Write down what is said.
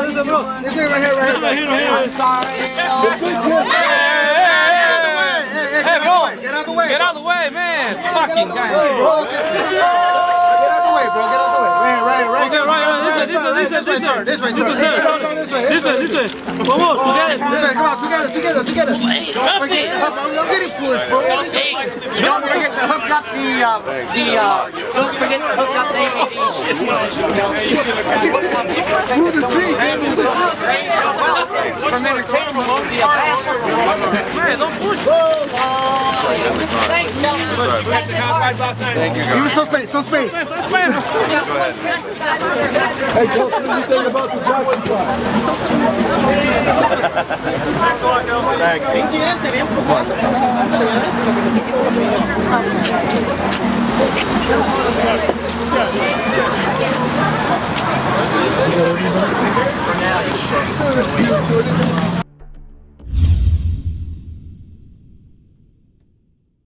This way, right here. Sorry. Hey, bro. Get out the way. Get out the way, man. Fucking guy. Get out the way, bro. Get out the way. Right. Okay, right. This way. Vamos, together. Come on, together. I'm getting pushed, bro. Don't forget to hook up don't forget to hook up the Move the tree. From entertainment won't be a bastard. Man, don't push. Thanks, Kelsey. Thank you, Give me guys. some space. Go ahead. Hey, Kelsey, what do you think about the Jackson club? For now, you should.